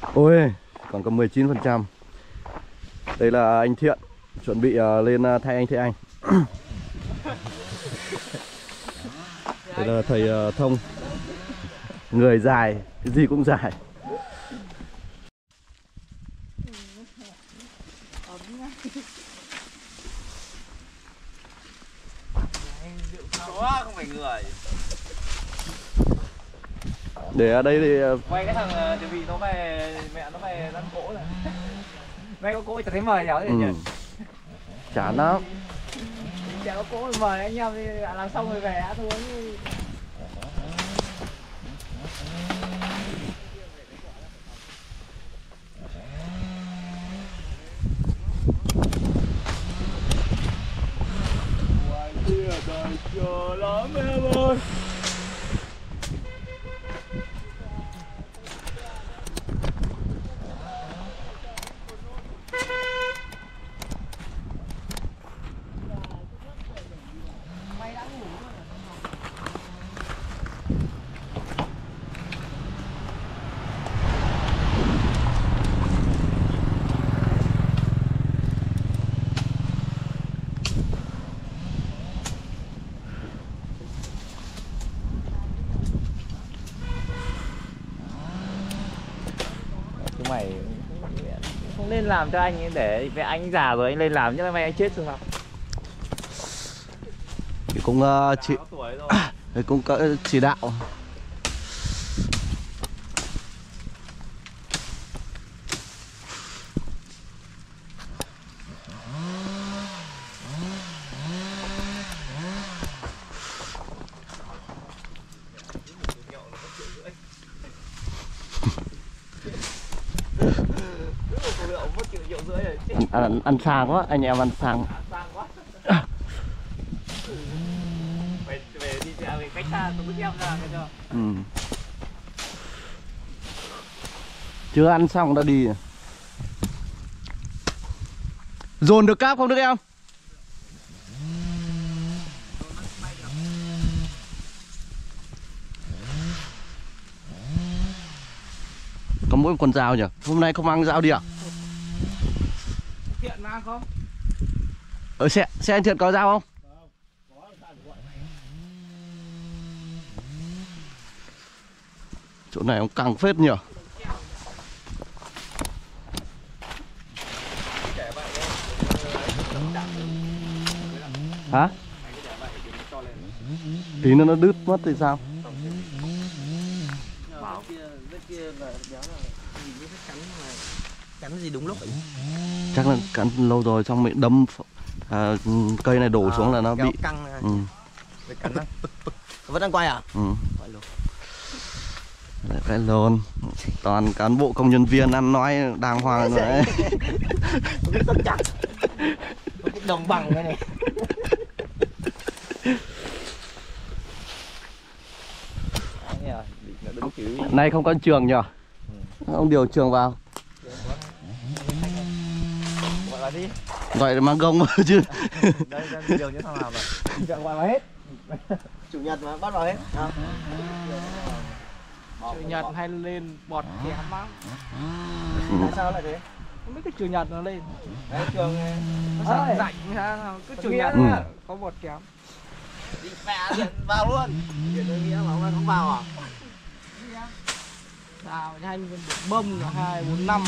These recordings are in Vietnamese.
Ôi, còn có 19%. Đây là anh Thiện chuẩn bị lên thay anh Thế Anh. Đây là thầy Thông. Người dài, cái gì cũng dài. Chó không phải người. Để ở đây thì Quay cái thằng chuẩn bị nó về, mẹ nó về lăn cỗ rồi. Mẹ có cỗ chả thấy mời nhở nhỉ? chán lắm. Chả có cỗ mời anh em đi làm xong rồi về ăn uống. Đời chờ lắm em ơi. Mày không nên làm cho anh ấy, để về anh già rồi anh lên làm chứ mày anh chết rồi. Thì cũng cũng chỉ đạo. Ăn sang quá, anh em ăn sang. Về đi về cách xa tôi bước em ra cái cho. Chưa ăn xong đã đi. Dồn được cáp không Đức em? Có mỗi một con dao nhỉ? Hôm nay không mang dao đi à? Thiện mang không? Ở xe anh Thiện có dao không? Chỗ này ông căng phết nhỉ? Hả? Tí nữa nó đứt mất thì sao? Cắn gì đúng lúc ấy. Chắc là cắn lâu rồi xong mình đâm cây này đổ xuống là nó bị căng. Cắn vẫn đang quay à? Cái lồn. Toàn cán bộ công nhân viên ăn nói đàng hoàng rồi đấy. Tất chặt. Đồng bằng cái này. Nay không có trường nhỉ? Ông điều trường vào. Gọi là đi. Gọi là mang gông chứ. Đây điều như thằng nào rồi. Gọi vào hết. Chủ nhật mà bắt vào hết. Chủ nhật hay lên bọt kém lắm. Tại sao lại thế? Không biết cái chủ nhật nó lên. Đấy, trường nó sẵn rảnh sao cứ chủ nhật có bọt kém. Đi mẹ điện vào luôn. Điện tôi nghĩ mà ông ấy không vào à? Vào nhanh bông là 2, 4, 5.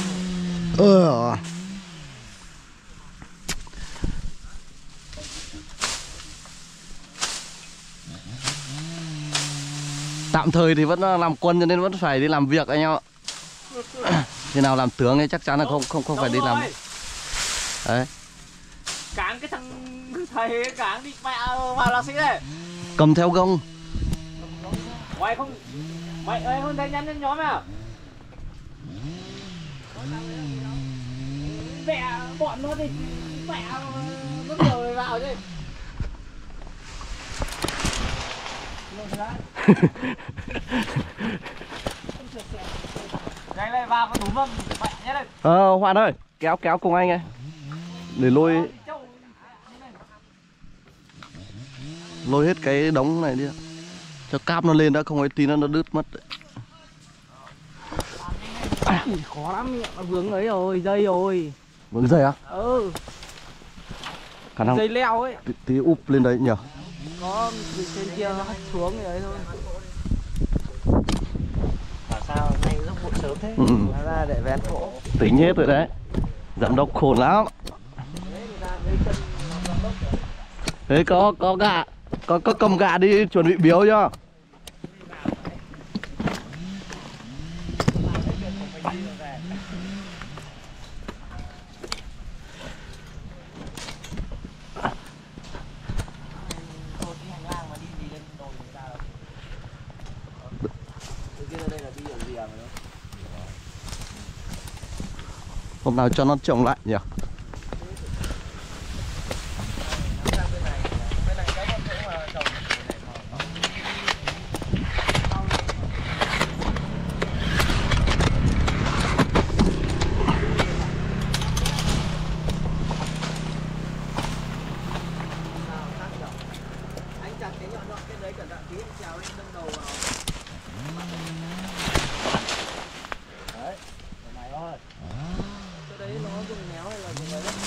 Tạm thời thì vẫn làm quân cho nên vẫn phải đi làm việc anh em ạ. Khi nào làm tướng ấy chắc chắn là không phải đi làm. Đấy. Cáng cái thằng thầy cáng đi mẹ vào là sĩ đây. Cầm theo gông. Mày không mày ơi không thấy nhắn lên nhóm à? Mẹ bọn nó thì mẹ rất nhiều người vào chứ. Nhanh lên vào có đủ mâm mẹ nhé đây. Hoàn ơi, kéo cùng anh ấy. Để lôi hết cái đống này đi. Cho cáp nó lên đã, không ấy tí nó đứt mất đấy. Ui, khó lắm, nó vướng ấy rồi, dây rồi. Vướng dây á? Ừ. Khả năng Dây leo ấy. tí úp lên đấy nhỉ? Có từ trên kia nó hất xuống thì ấy thôi. Bảo sao nay nó muộn sớm thế? Nó ra để vén gỗ. Tính hết rồi đấy. Giám đốc khôn lắm. Thế có gà, có cầm gà đi chuẩn bị biếu chưa? Hôm nào cho nó trồng lại nhỉ? Anh chặt cái nhọn cái đấy cẩn thận tí, anh trèo lên đâm đầu vào. Đấy, cái này thôi. Cái đấy nó dùng méo hay là dùng ấy đấy?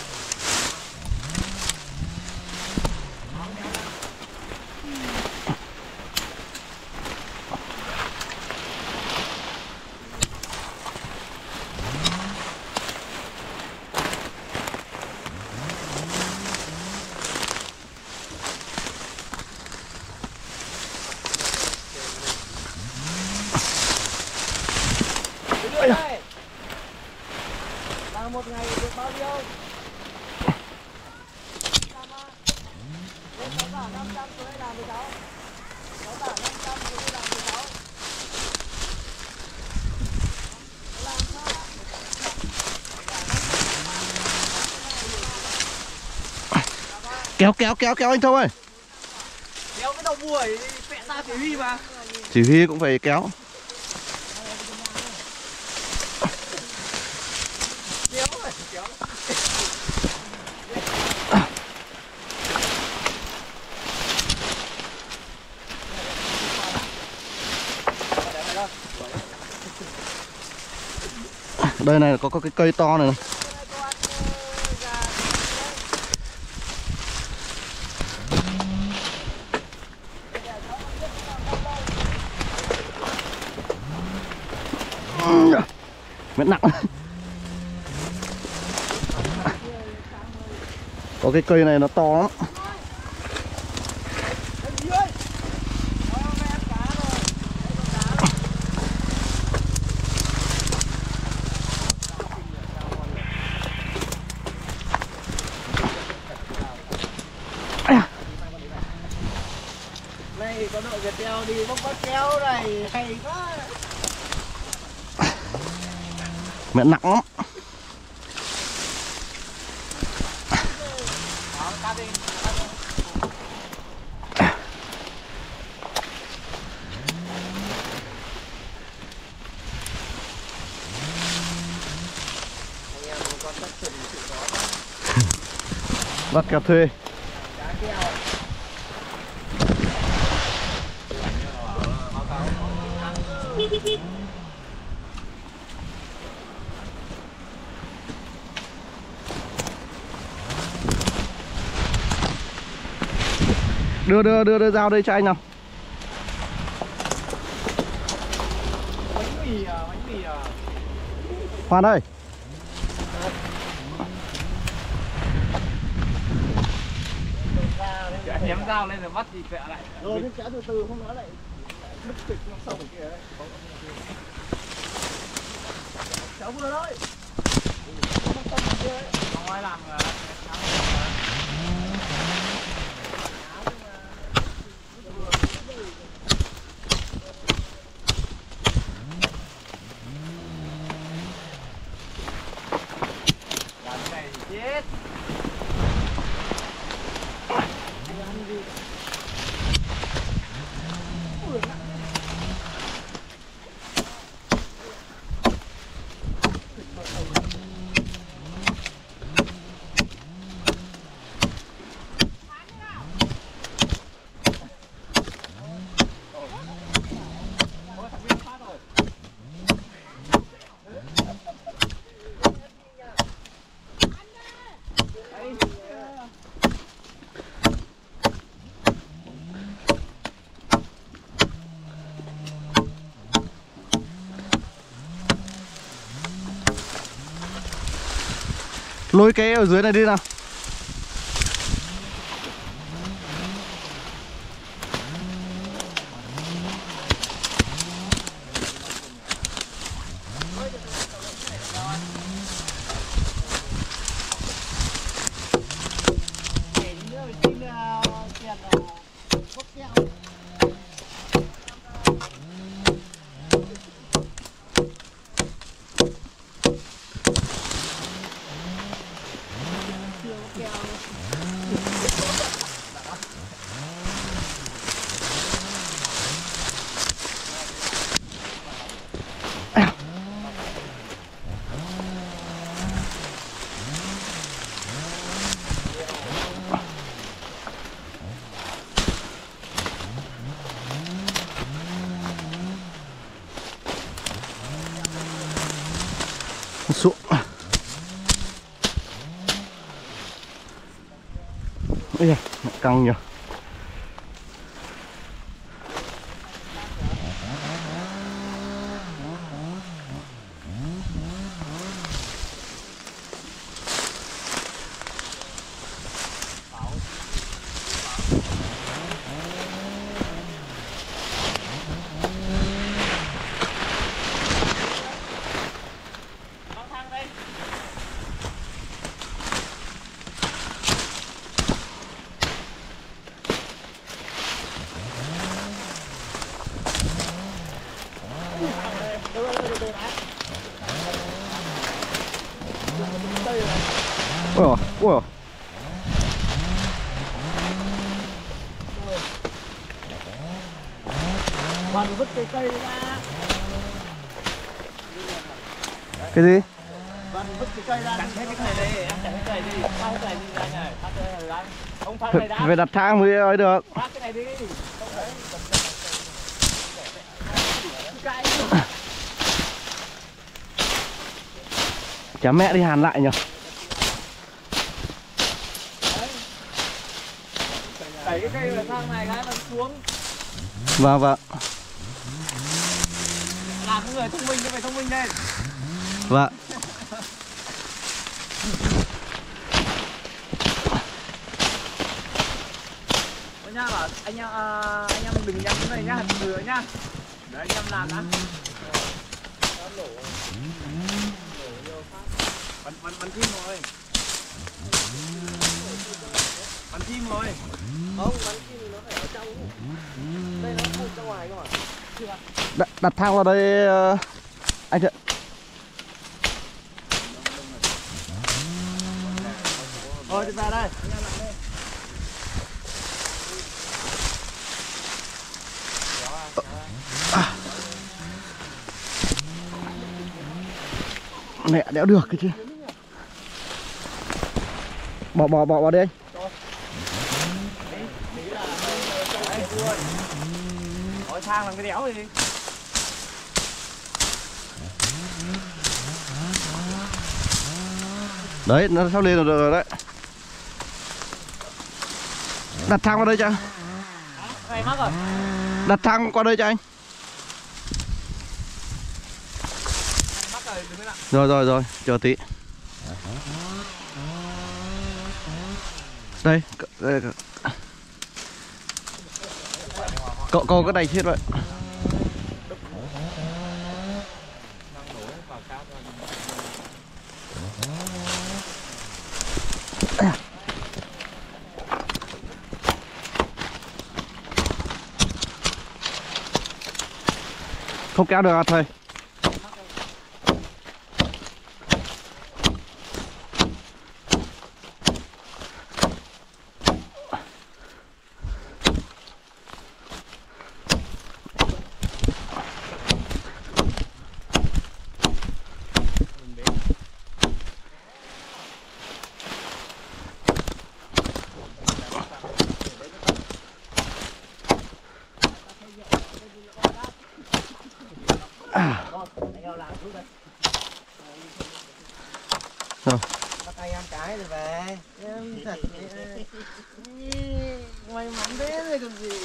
Là một ngày được bao nhiêu? Cháu bảo 500 xuống đây làm với cháu. Cháu bảo 500 xuống đây làm với cháu. Làm sao? Kéo anh Thông ơi. Kéo cái đầu buổi vẽ ra chỉ huy mà. Chỉ huy cũng phải kéo. Kéo rồi, kéo. Đây này có cái cây to này. Mẹ nặng. Có cái cây này nó to lắm. Này có đội Viettel đi bốc bắt kéo này hay quá. Mẹ nặng lắm. Bắt cà thuê. Đưa dao đây cho anh nào. Bánh mì à. Hoàn ơi. Ném dao lên rồi bắt thì vẽ lại. Rồi nhưng kéo từ từ không nữa lại Bứt kịch trong sau kia đấy. cháu vừa thôi. Không ai làm là làm cái này thì chết. Lôi cái ở dưới này đi nào. Xuống. Ây da, căng nhỉ. Ôi ôi. Bạn vứt cái cây ra. Cái gì? Bạn vứt cái cây ra. Chặt hết cái này đi, em chặt cái này đi, phát cái này đi ra này, phát cái này ra. Không phát này đã. Phải đặt thang mới ấy được. Phát cái này đi. Không phải. Chả mẹ đi hàn lại nhỉ. Đẩy cái cây vào thang này cái nó xuống. Vâng vâng. Làm người thông minh, phải thông minh lên. Vâng. Nha bảo anh em đừng nhắm cái này nhá, từ nữa nhá. Đấy anh em làm đã. Bắn chim rồi. Bắn chim rồi. Không, bắn chim thì nó phải ở trong. Đây nó không ra ngoài cơ mà. Đặt thang vào đây anh ạ. Thôi đi ra đây. Mẹ đéo được cái chứ. Bỏ vào đây anh. Hỏi thang làm cái đéo gì. Đấy, nó sắp lên rồi đấy. Đặt thang vào đây cho anh. Này mắc rồi. Đặt thang qua đây cho anh. Mắc rồi, đừng có nặng. Rồi, chờ tí. Đây, cậu có đẩy hết vậy. Không kéo được à thầy? Rồi. Bắt tay ăn cái rồi về. Em thật may mắn thế rồi còn gì.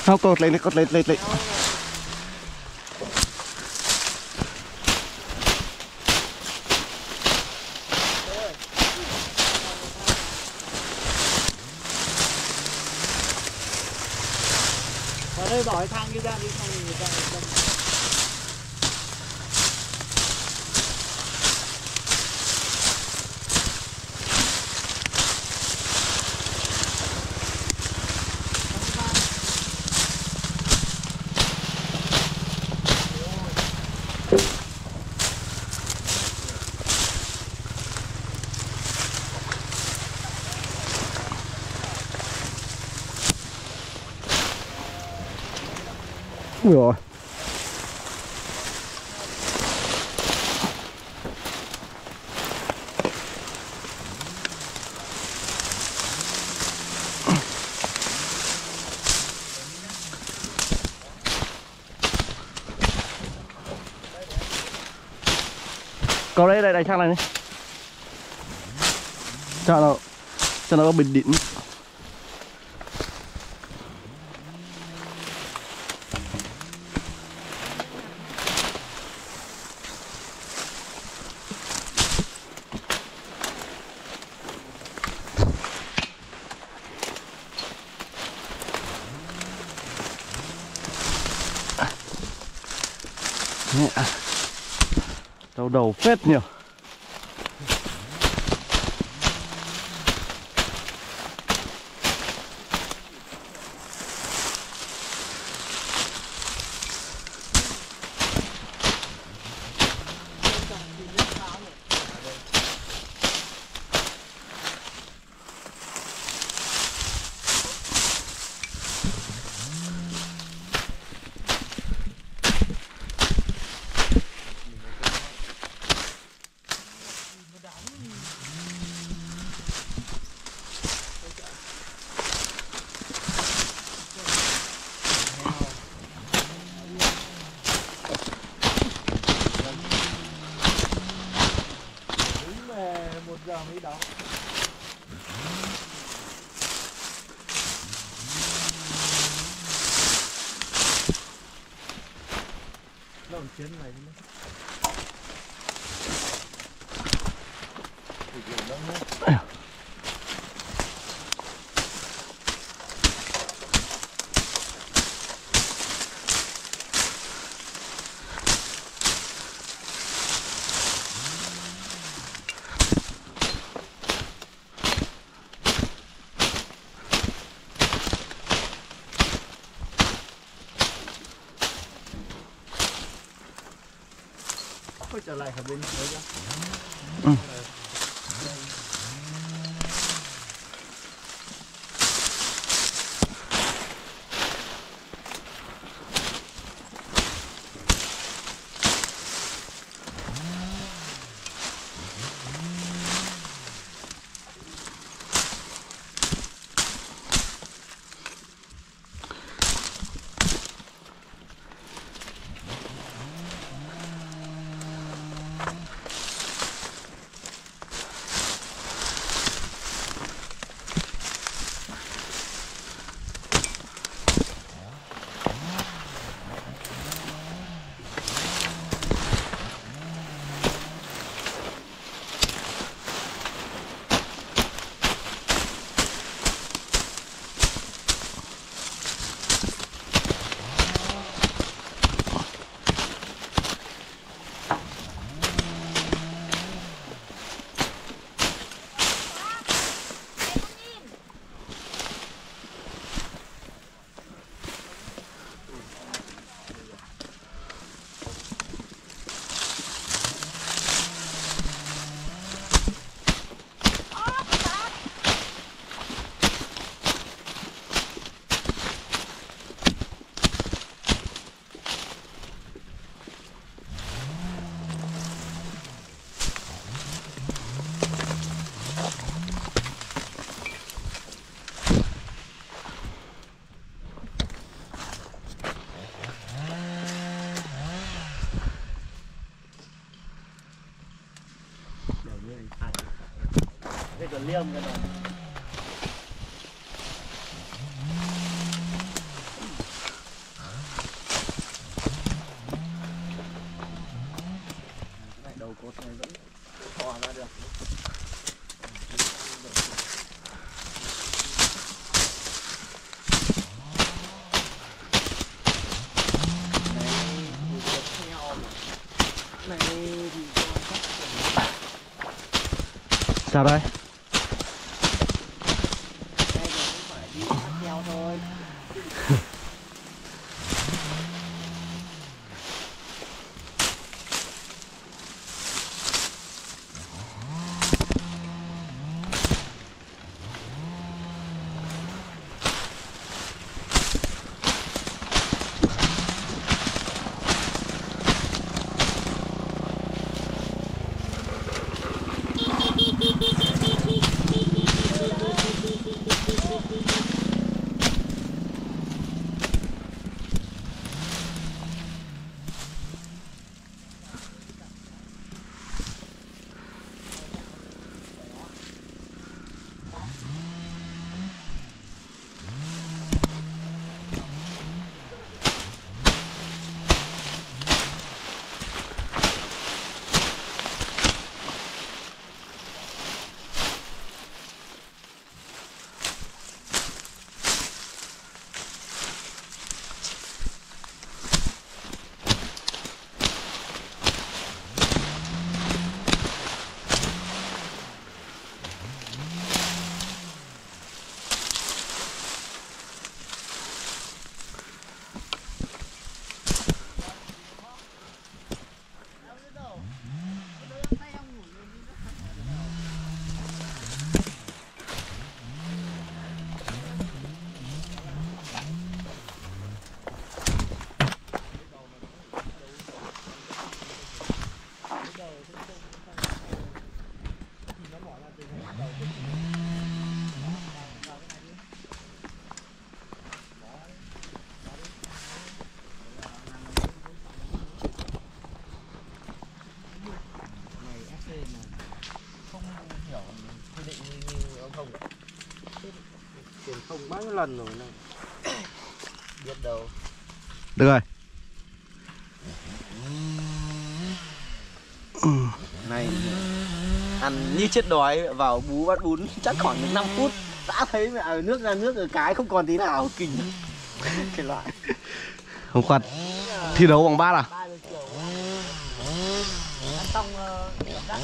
Không, cột lên, cột lên. Ở đây bỏ cái thang kia ra đi, không thì người ta đâm. Ui rồi. Có đây đánh sang này đi. Cho nó bình định. Đầu phết nhiều. Giờ mới đóng. Lộn chuyến này đi. Trở lại ở bên đấy ra. Đây còn liêm cái này. Sao đây? Đây thì cũng phải đi bắt theo thôi. Không bao nhiêu lần rồi này. Biết đâu. Được rồi. Này ăn như chết đói vào bú bát bún chắc khoảng được 5 phút đã thấy mẹ ở nước ra nước ở cái không còn tí nào kinh. Cái loại. Hôm qua thi đấu vòng 3 à? 3 giờ chiều. Ăn xong đã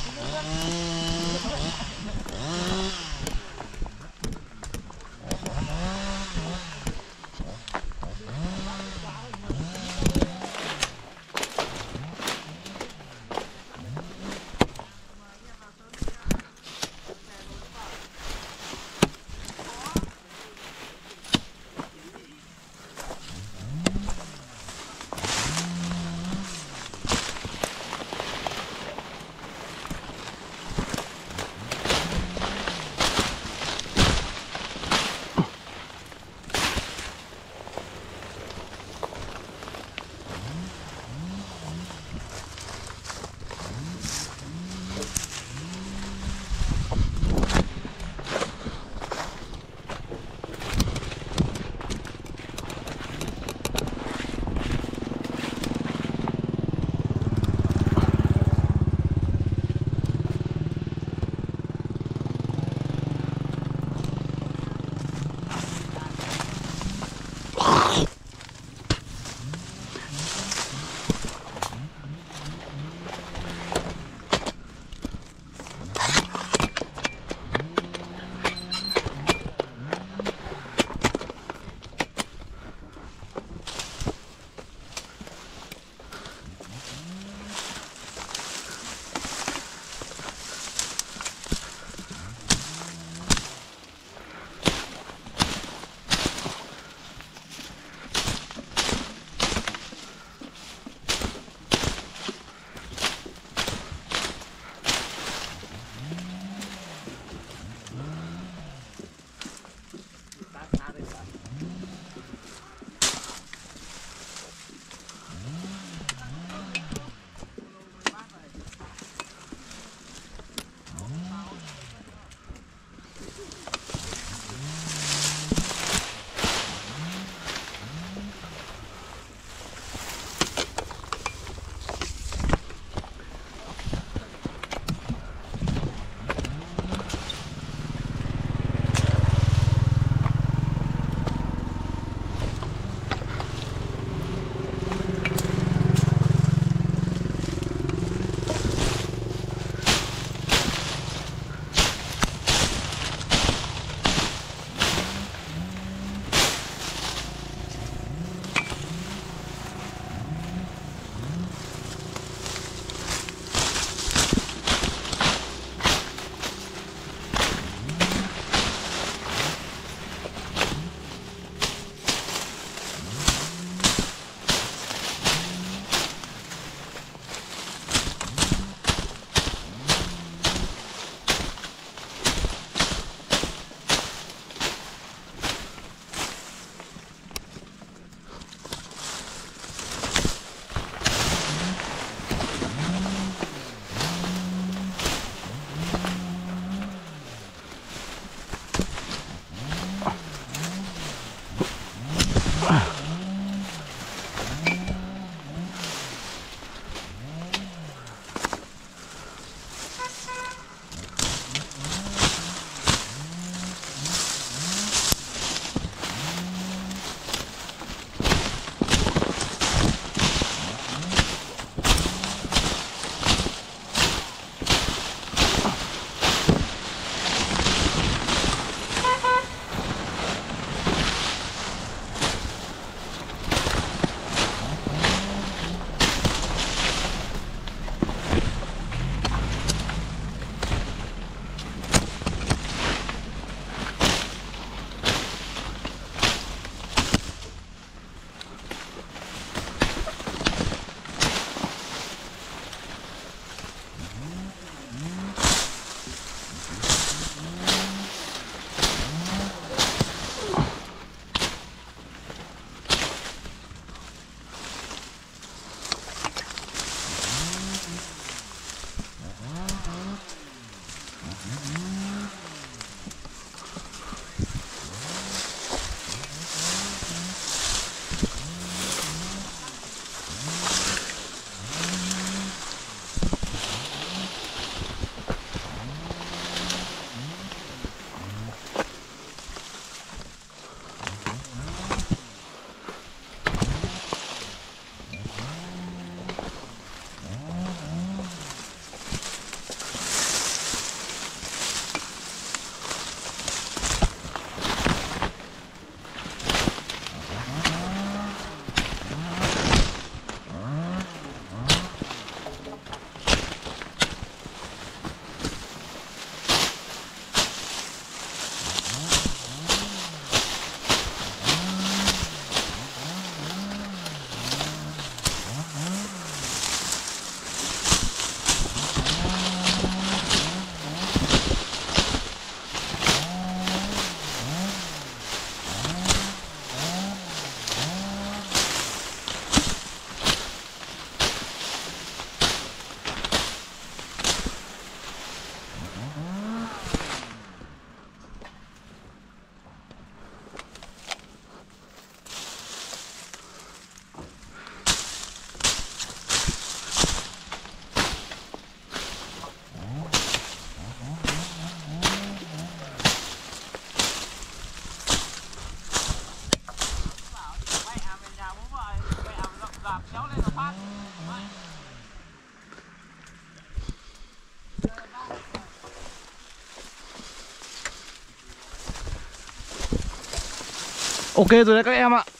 Ok rồi đấy các em ạ.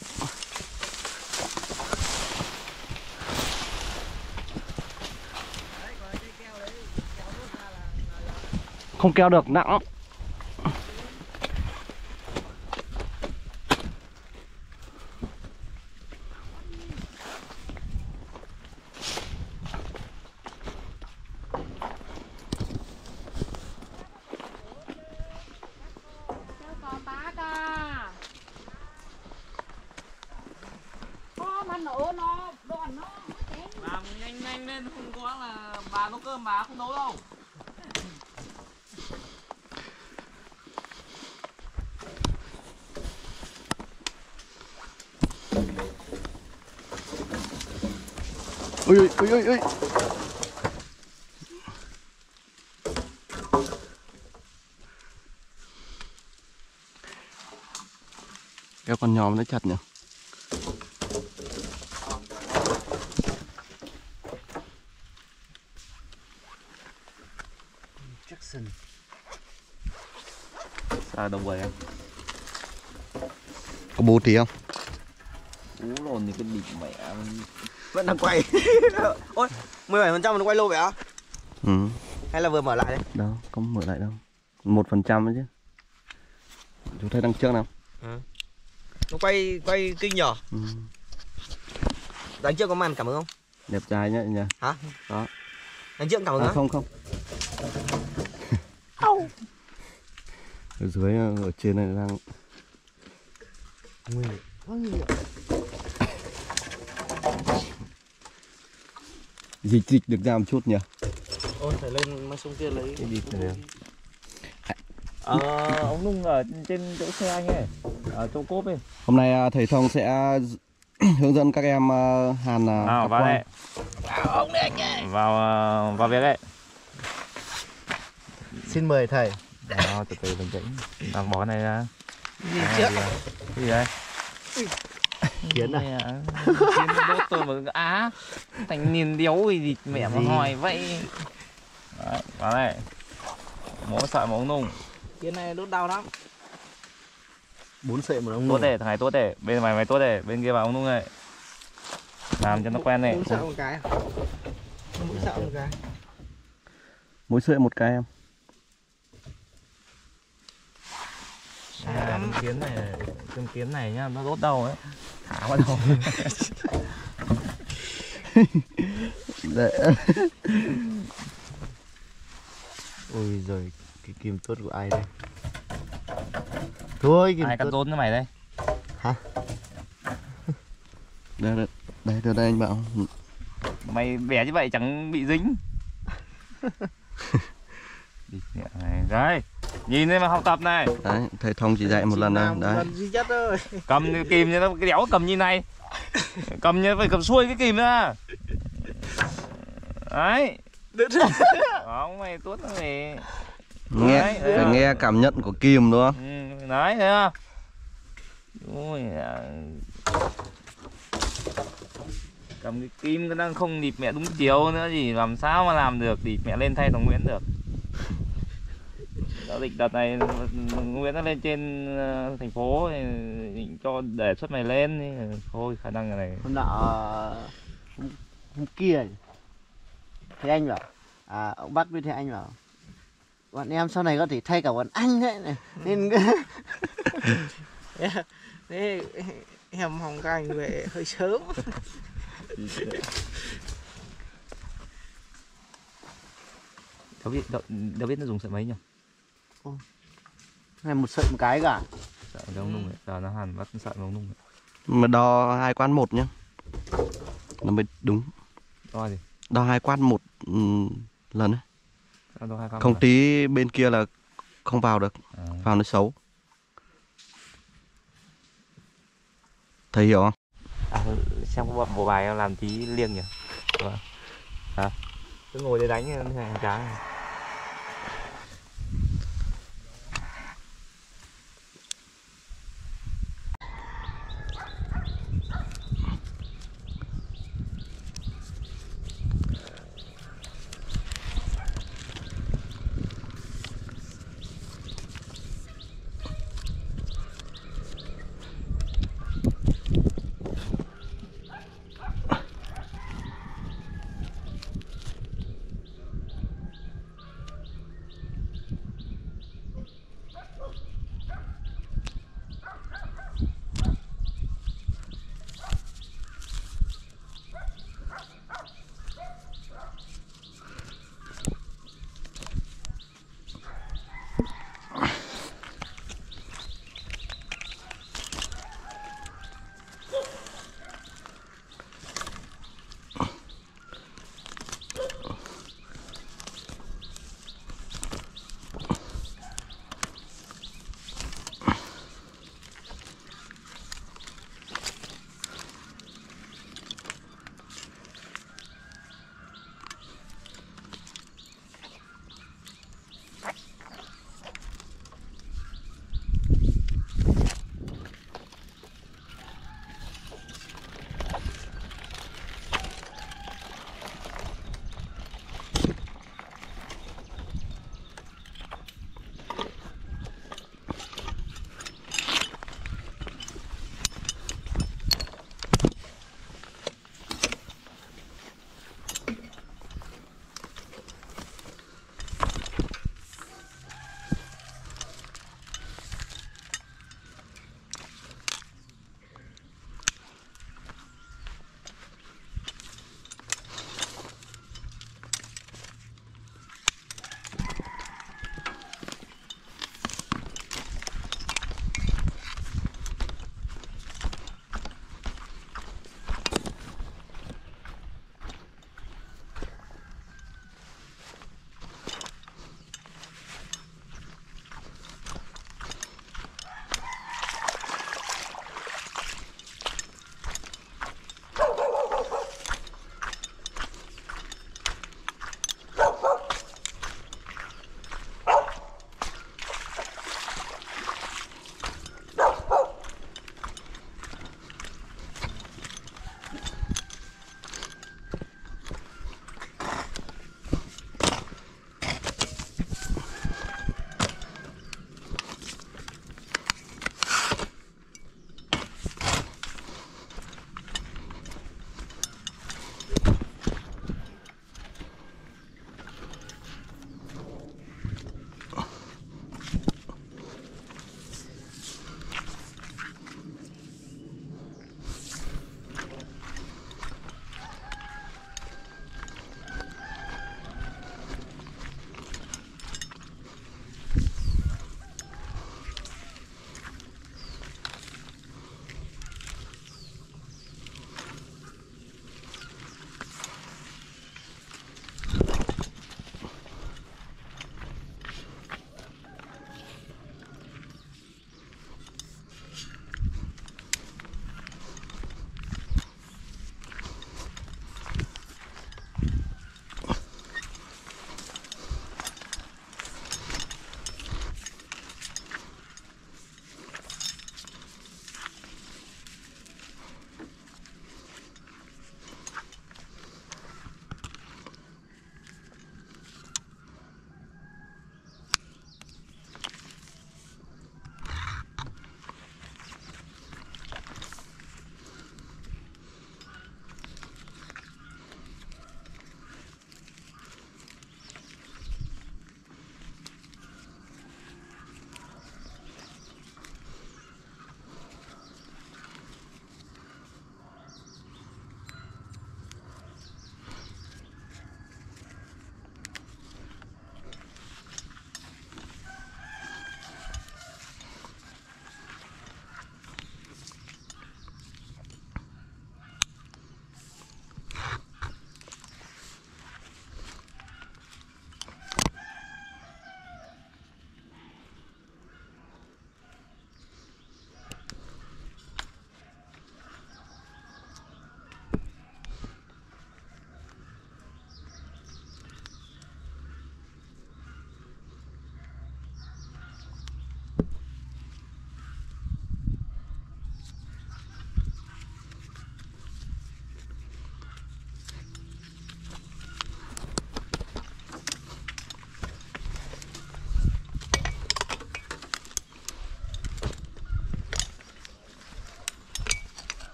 Không kéo được, nặng lắm. Làm nhanh nhanh lên, không có là bà nấu cơm bà không nấu đâu. Ui ui ui ui ui. Kéo con nhòm nó chặt nhỉ. Jackson. Sao đồng quầy em? Có bố tí không? Ú lồn thì cái địch mẹ vẫn đang quay. Ôi, 17% nó quay lâu vậy á? Ừ. Hay là vừa mở lại đấy? Đâu, không mở lại đâu. 1% đấy chứ. Chú thấy đằng trước nào? Ừ. Nó quay kinh nhở? Ừ. Đằng trước có màn cảm ứng không? Đẹp trai nhá nhỉ. Hả? Đó. Đằng trước cảm ứng á? Không không. Ở dưới, ở trên này đang dịch được ra một chút nhỉ. Ôi, phải lên máy sông kia lấy Cái gì này. Ông Nung ở trên chỗ xe anh ấy, ở chỗ cốp ấy. Hôm nay thầy Thông sẽ hướng dẫn các em hàn vào cặp đây. Vào việc đấy. Xin mời thầy. Đó, từ từ bình tĩnh. Đang bỏ cái này ra. Gì trước? Cái gì đây? Kiến à? Kiến đốt tôi mà á. Thành niên điếu gì mẹ mà hỏi vậy. Đấy, vào đây. Mỗi sợi một ống nung. Cái này đốt đau lắm. 4 sợi một ống Tốt nung. để, thằng này tốt để. Bên mày tốt để, bên kia vào ống nung này. Làm cho nó quen này. Mỗi sợi một cái. Mỗi sợi một cái. mỗi sợi một cái em. Con kiến này nhá, nó đốt đầu ấy. Thả vào đầu. Đấy. Ôi giời, cái kim tốt của ai đây? Thôi kim Ai cắt tốt. rốn cho mày đây? Hả? Đây anh Bảo. Mày bẻ như vậy chẳng bị dính. Đấy, nhìn đây mà học tập này. Đấy, thầy Thông chỉ dạy một lần thôi. Một Đấy. lần duy nhất thôi. Cầm cái kìm như nó cái đéo cầm như này. Cầm như phải cầm xuôi cái kìm ra. Đấy. Không mày tốt lắm mày. Nghe, Đấy, phải nghe cảm nhận của kim đúng không? Đấy, thấy không? Ôi, cầm cái kim nó đang không địp mẹ đúng chiều nữa gì, làm sao mà làm được, địp mẹ lên thay thằng Nguyễn được. Giao dịch đợt này Nguyễn nó lên trên thành phố thì định cho đề xuất mày lên thì thôi khả năng này. Hôm nọ hôm kia thầy anh bảo ông Bắc với thầy anh bảo bọn em sau này có thể thay cả bọn anh đấy này. Nên Thế em Hồng các anh về hơi sớm. Đâu biết nó dùng sợi mấy nhỉ? này một sợi một cái cả. Sợi ống nung ấy, giờ nó hàn bắt sợi ống nung ấy. Mà đo 2 quát 1 nhá. Nó mới đúng. Đo gì? Đo 2 quát 1 lần ấy. Đo 2 quát Không một tí bên kia là không vào được. à? Vào nó xấu. Thầy hiểu không? Xem bộ bài em làm tí liêng nhỉ? Hả? Cứ ngồi đây đánh hàng trái này.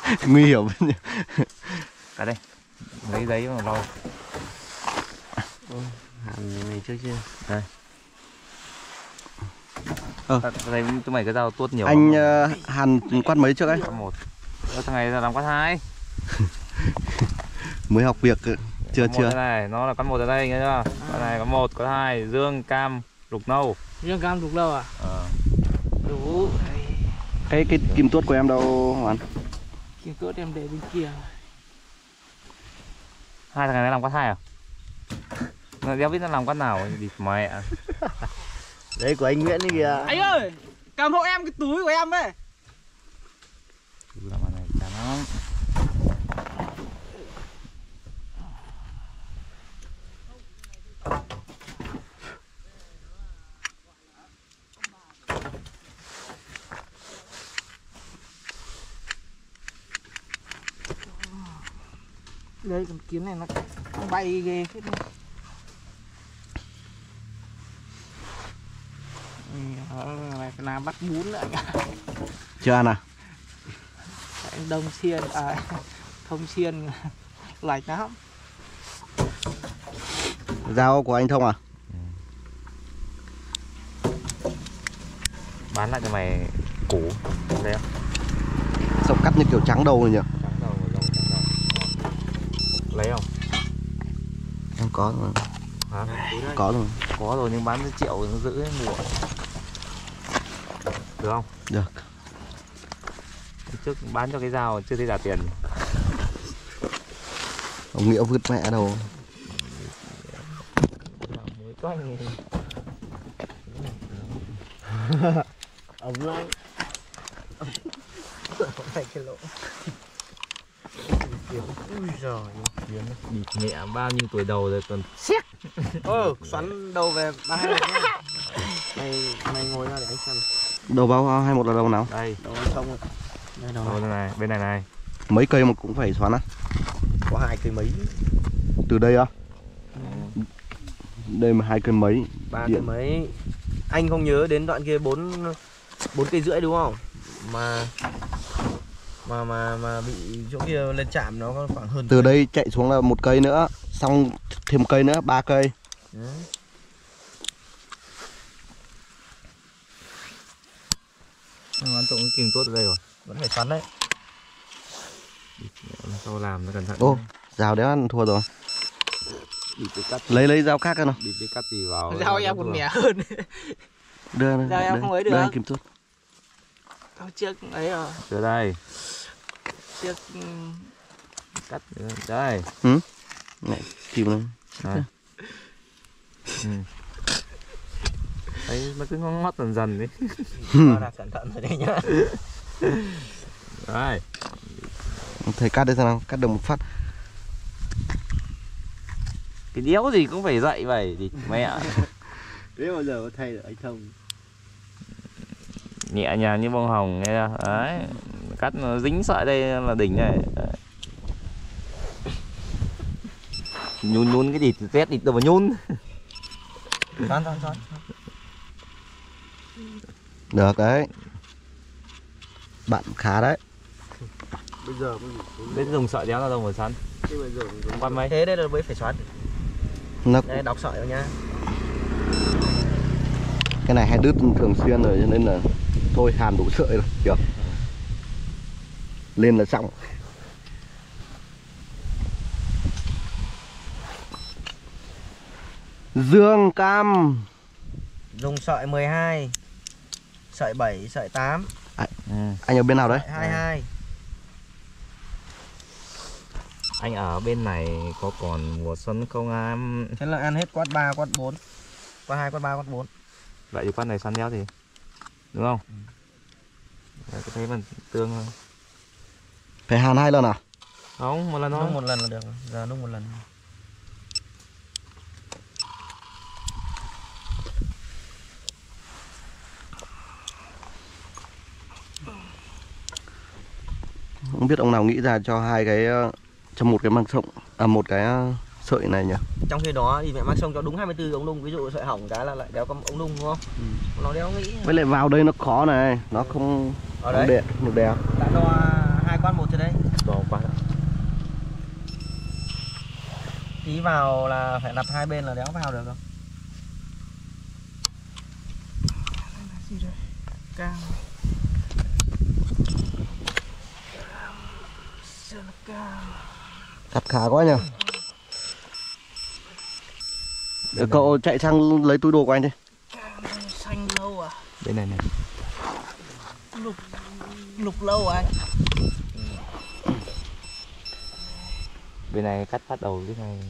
Nguy hiểm. Cả đây. Lấy giấy mà lau. Hàn này trước chưa? Đây. Ờ. Đây tụi mày cái dao tuốt nhiều. Anh hàn quát mấy trước ấy? Quát 1. Thằng này là làm quát 2. Mới học việc chưa Quát 1 chưa. đây này, nó là quát 1 ở đây nghe chưa? Quát này có 1, có 2, dương, cam, lục nâu. Dương cam lục lâu à? Đủ. Cái kim tuốt của em đâu Hoàn? Kim tuốt em để bên kia. Hai thằng này nó làm quát 2 à? Nó đéo biết nó làm quát nào thì mẹ. Đấy của anh Nguyễn ấy kìa. Anh ơi, cầm hộ em cái túi của em ấy. Làm này chán lắm. Đây con kiến này nó bay ghê hết. Này phải làm bắt bún nữa anh. Chưa ăn à? Anh Đông Xiên à, Thông Xiên lạch lắm. Dao của anh Thông à? Bán lại cho mày củ. Đây không? Sao cắt như kiểu trắng đầu rồi nhỉ? Trắng đầu, trắng đầu. Lấy không? Em có rồi. Hả? Có rồi. Có rồi nhưng bán với triệu nó giữ mùa. Được không? Được. Trước bán cho cái dao chưa thấy trả tiền. Ông Nghĩa vứt mẹ đâu. Mới có anh Ống lắm. Phải cái lỗ. Ui giời. bịt mẹ bao nhiêu tuổi đầu rồi còn Xiếc. Xoắn đầu về 32 nhá. Mày ngồi ra để anh xem. Đầu bao 21 là đầu nào? đây. Đầu không rồi. Đây đầu Đầu này, bên này này. Mấy cây mà cũng phải xoắn á? có 2 cây mấy. Từ đây á? Đây mà 2 cây mấy. 3 cây mấy. Anh không nhớ đến đoạn kia 4 cây rưỡi đúng không? Mà bị chỗ kia lên chạm nó có khoảng hơn. Từ đây chạy xuống là 1 cây nữa, xong thêm 1 cây nữa, 3 cây. Đấy. Ăn trộm cái kìm tốt ở đây rồi. Vẫn phải xoắn đấy. Sau làm nó cẩn thận. Ô, dao đéo ăn thua rồi. Bịt cái cắt. Lấy dao khác cơ nào. Bịt cái cắt thì vào. Dao em còn mẻ hơn. Đưa Dao em không ấy được. đưa anh kim tuốt. Thôi trước ấy rồi. Từ đây. Trước Cắt đây. Này, kìm lên. Đấy. Đấy, nó cứ ngót dần dần đấy. Là cẩn thận rồi đấy nhá. Đây. Thầy cắt đây xem nào, cắt được một phát. Cái đéo gì cũng phải dạy vậy thì mẹ. Thế bao giờ có thay được anh Thông. Nhẹ nhàng như bông hồng nghe chưa? Đấy. Cắt nó dính sợi đây là đỉnh này. Đấy. Nhún cái thịt tét thịt đâu mà nhún. Xoắn. Được đấy. Bạn khá đấy. Bây giờ Biết dùng sợi đéo là đâu mà sắn. Quan mấy. thế đây là mới phải xoắn. Nó, Đây đọc sợi vào nha. cái này hay đứt thường xuyên rồi cho nên là thôi hàn đủ sợi rồi, kiểu lên là xong. Dương cam. Dùng sợi 12, sợi 7, sợi 8. Anh ở bên nào đấy? Sợi 22. Anh ở bên này có còn mùa xuân không em? Thế là ăn hết quát 3, quát 4. Quát 2, quát 3, quát 4. Vậy thì con này săn đéo thì đúng không? Đấy, cái thấy mà tương thôi. Phải hàn 2 lần à? Không, một lần thôi. Nung một lần là được. Giờ nung một lần. Không biết ông nào nghĩ ra cho 2 cái cho một cái măng sông một cái sợi này nhỉ? Trong khi đó thì mẹ mang sông cho đúng 24 ống nung. Ví dụ sợi hỏng cái là lại đéo có ống nung đúng không? Nó đéo nghĩ. Với lại vào đây nó khó này, nó không Ở không đấy. đẹp, được đẹp. Đã cho 2 quát 1 trên đây. to quá. Tí vào là phải đặt hai bên là đéo vào được không? Gì đây? Cam. Cam. Cắt khá quá nhỉ. Để cậu chạy sang lấy túi đồ của anh đi. Cam xanh lâu à? Bên này này. Lục lâu à anh? Bên này cắt phát đầu cái này.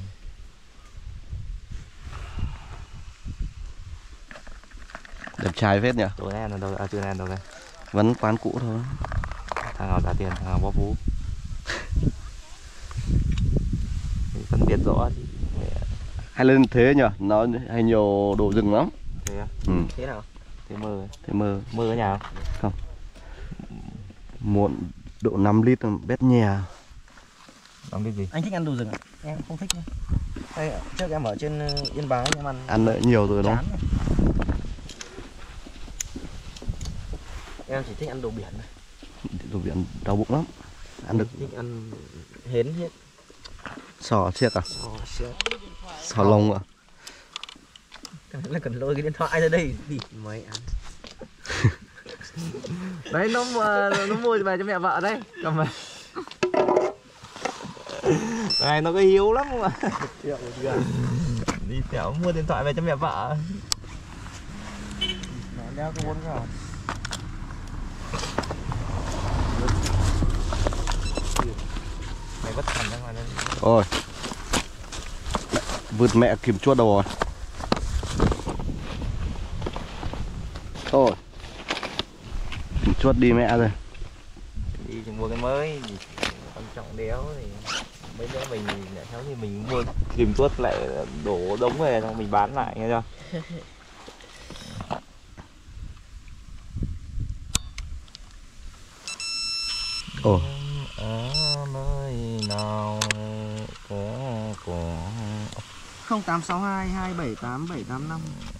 Đẹp trai phết nhỉ. Chỗ này là đâu? À, chỗ này đâu đây? Vẫn quán cũ thôi. Thằng nào trả tiền, thằng nào bó vú. Phân biệt rõ thì Hay lên thế nhỉ, nó hay nhiều đồ rừng lắm. thế á? Ừ. Thế nào? Thế mơ ấy. Thế mơ Mơ ở nhà không? muộn độ 5 lít bét nhè. Đóng cái gì? Anh thích ăn đồ rừng à? Em không thích nhá. Đây, trước em ở trên Yên Bái em ăn Ăn nhiều rồi đúng chán không? này. Em chỉ thích ăn đồ biển này. Đồ biển đau bụng lắm. Ăn được Thích ăn hến hết. sò xiếc à? Xiếc. Sò lông à? Cái này là cần lôi cái điện thoại ra đây đi mày ăn. Đấy nó mua về cho mẹ vợ đấy. Cầm về. Này nó có hiếu lắm mà. Đi tiểu mua điện thoại về cho mẹ vợ. Nó đeo cái 4 cái. Mày vứt thẳng ra ngoài đây. Ôi. Vượt mẹ kìm chuốt đâu rồi. Thôi. Kìm chuốt đi mẹ rồi. Đi thì mua cái mới, quan trọng đéo thì mấy đứa mình lại theo thì mình mua kìm tuốt lại đổ đống về xong mình bán lại nghe chưa? Ồ. Ở nơi nào có 0862 278 785.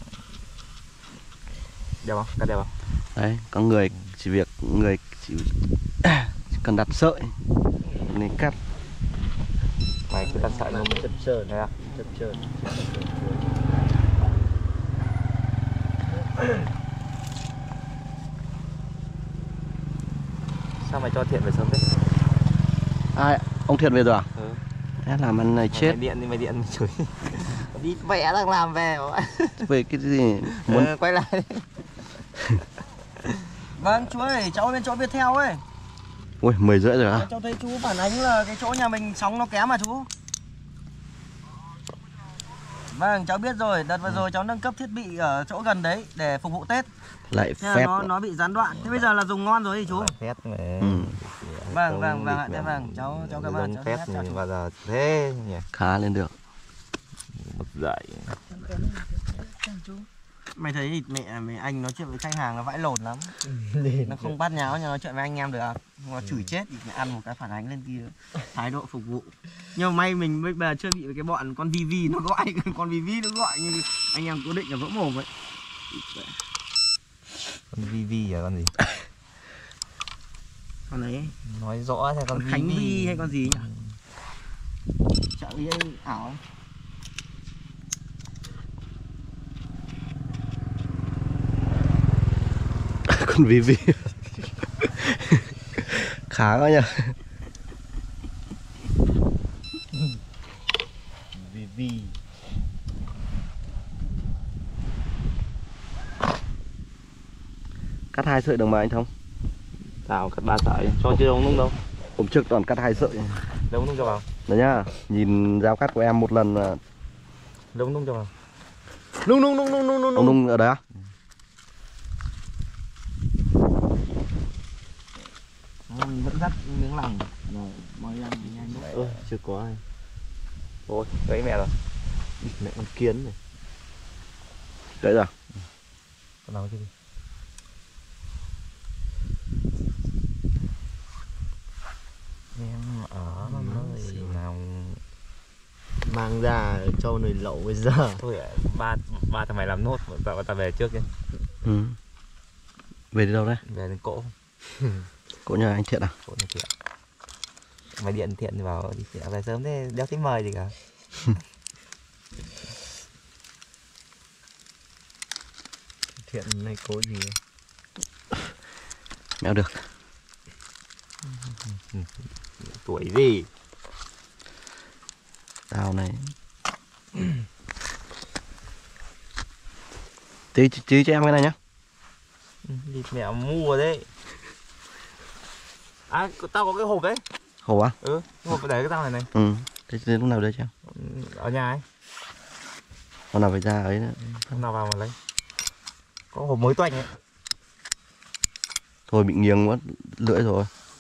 đẹp không? Cắt đẹp không? Đấy, có người chỉ việc người chỉ cần đặt sợi nên cắt. Mày cứ đặt sợi luôn Chập chờn đấy à? chập chờn. Sao mày cho Thiện về sớm thế? Ai? Ông Thiện về rồi à? Ừ. Thế làm ăn này chết. Mày điện thì mày điện mày chửi. Đi vẽ đang làm về bảo Về cái gì muốn quay lại. Vâng chú ơi, cháu lên chỗ Viettel ấy. Ui 10 rưỡi rồi à? Cháu thấy chú phản ánh là cái chỗ nhà mình sóng nó kém mà chú. Vâng, cháu biết rồi, đợt vừa rồi cháu nâng cấp thiết bị ở chỗ gần đấy để phục vụ Tết. Lại Thế là phép. nó bị gián đoạn. Thế bây giờ là dùng ngon rồi thì chú. Phép mà. Ừ. Vâng, ạ, vâng, cháu cảm ơn, cháu phép phép chào thì chú. bao giờ thế nhỉ? Khá lên được. Một dậy. Mày thấy thì mẹ anh nói chuyện với khách hàng nó vãi lồn lắm. Nó không bắt nháo nhưng nói chuyện với anh em được. Nó chửi chết thì mẹ ăn một cái phản ánh lên kia. Thái độ phục vụ. Nhưng mà may mình bây giờ chưa bị với cái bọn con VV nó gọi, con VV nó gọi như anh em cố định là vỡ mồm ấy. Con VV à con gì? Con ấy Nói rõ xem con Khánh VV Vi hay con gì nhỉ? Chợ ý ảo ấy. Con VV. Khá quá nhỉ. VV. Cắt 2 sợi được mà anh Thông. Tao cắt 3 sợi cho chưa ống nung đâu. Hôm trước toàn cắt 2 sợi. Đâu nung cho vào. Đấy nhá, nhìn dao cắt của em một lần là Đâu nung cho vào. Nung. ông nung ở đấy á? Vẫn dắt miếng lòng rồi mời ăn thì nhanh nữa. Chưa có ai. Ôi, gãy mẹ rồi. Mẹ con kiến này. Đấy rồi. Con nào chứ đi. Em ở nơi nào Mang ra cho nồi lẩu bây giờ. thôi ba thằng mày làm nốt, tao về trước nhé. Ừ. Về đi đâu đấy? Về đến cỗ. Cỗ nhà anh Thiện à? Cỗ nhà Thiện. Mày điện Thiện thì bảo đi Thiện về sớm thế đéo thấy mời gì cả. Thiện này cố gì Mèo được. tuổi gì Tao này. Tí cho em cái này nhá. đi mẹ mua đấy. À tao có cái hộp đấy. Hổ á? Ừ, cái hộp để cái tao này này. Ừ. Thế lúc nào đưa cho em? Ở nhà ấy. Hôm nào phải ra ấy nữa. Hôm nào vào mà lấy. Có hộp mới toanh ấy. Thôi bị nghiêng mất lưỡi rồi.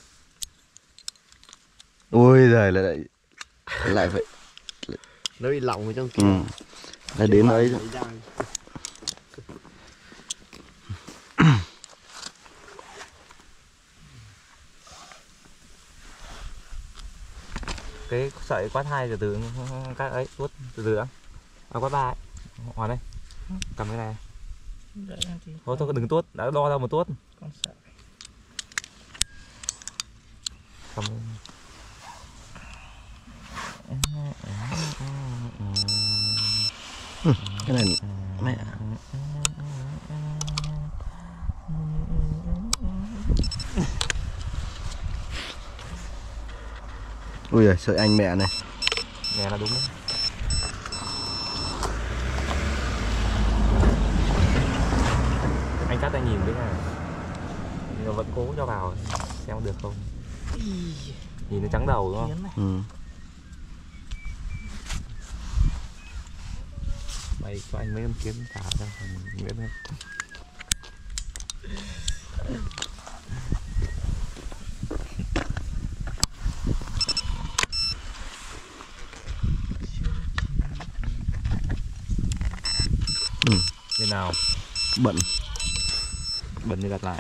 Ôi giời lại phải. Nó bị lỏng ở trong kia. Ừ. Lại đến đấy. Cái sợi quát 2 từ từ các ấy tuốt từ từ á. À, quát 3 ấy. Hoàn đây. Cầm cái này. Thôi thôi đừng tuốt, đã đo ra một tuốt. Con sợ. Cầm. Cái này mẹ. Ui giời, sợi anh mẹ này. Nghe là đúng đấy. Anh cắt anh nhìn cái này. Nhưng mà vẫn cố cho vào xem được không. Nhìn nó trắng đầu đúng không? Ừ. Mày cho anh mấy con kiến thả ra nghĩa đấy. Thế nào? Bận. Bẩn đi đặt lại.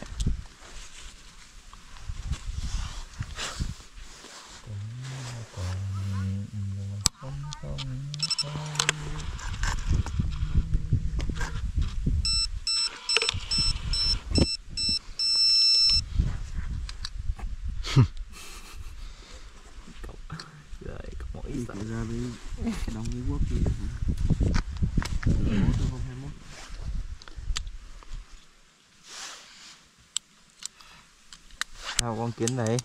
Rồi, có mỗi Đi sợ. ra với đóng cái guốc kia. 2021. Sao con kiến này?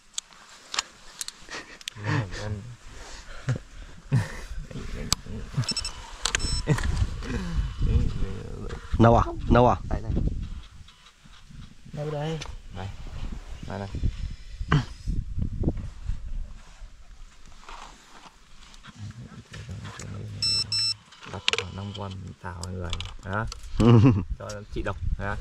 Nâu à? Nâu à? Đây đây. Đâu đây? Đây. Đây đây. Đặt 5 con tào người hả? Cho chị độc hả?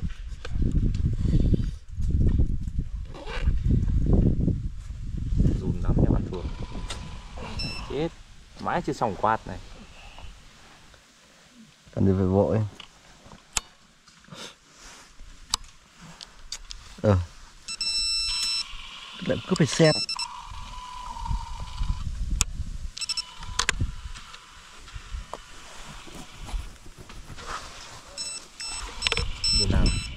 Dùn lắm nha bạn chuột. Chết. Mãi chưa xong quạt này. Cần gì phải vội. Lại cứ phải xét. Như nào?